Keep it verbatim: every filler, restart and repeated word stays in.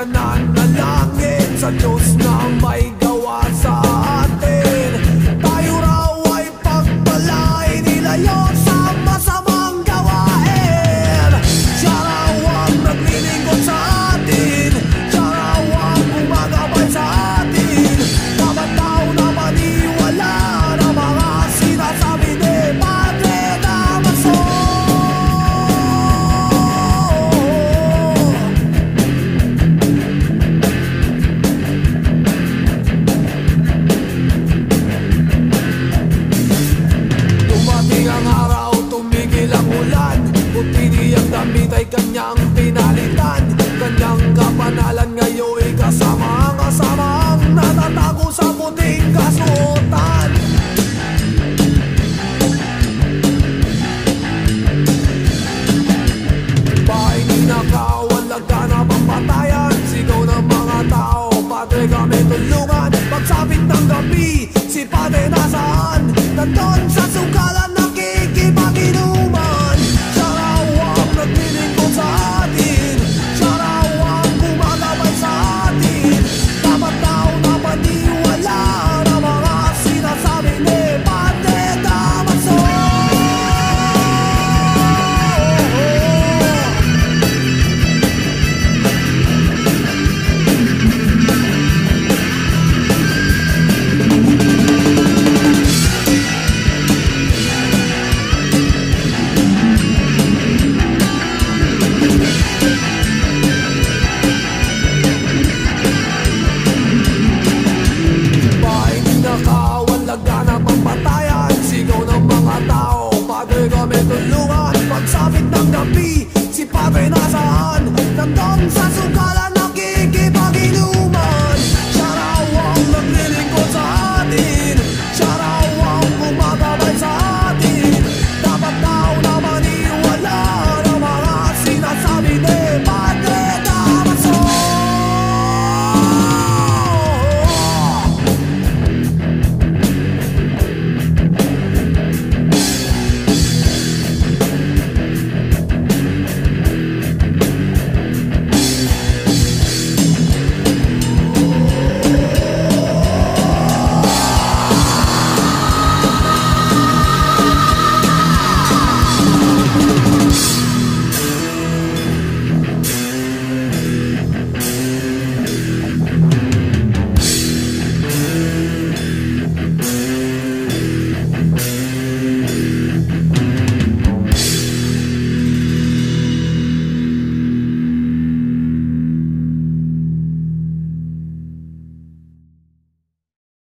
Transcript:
nananalangin sa Diyos na may gawa sa atin. Tayo raw ay pagpalain, nilayo sa masamang gawain. Siya raw ang naglilingkod sa atin, siya raw ang gumagabay sa atin. Dapat daw na maniwala na mga sinasabi ni Padre Damaso. Dumating ang araw, tumigil ang ulan, puti niyang damit ay kanyang pinalitan. Kanyang kapanalan ngayon kasama ang kasama ang natatago sa puting kasuotan. Bahay ninakaw, ang laganap ang patayan, sigaw ng mga tao, Padre kami tulungan. Pagsapit ng gabi, si Padre nasaan? Nandun sa sukalan nakikipaginuman. Siya raw ang naglilingkod sa atin, siya raw ang gumagabay sa atin. Dapat daw na maniwala na mga sinasabi ni Padre Damaso. Bahay ninakaw, ang laganap ang patayan, sigaw ng mga tao, Padre kami tulungan. Pagsapit ng gabi, si Padre nasaan? Nandun sa